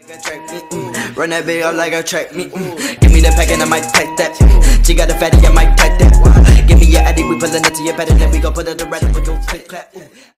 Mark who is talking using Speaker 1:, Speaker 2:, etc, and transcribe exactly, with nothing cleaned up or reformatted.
Speaker 1: Run that bitch up like a track me. Give me the pack and I might pack that. She got a fatty, I might pack that. Give me your addy, we pullin' it to your bed and then we gon' put it to rest. We gon' click clap.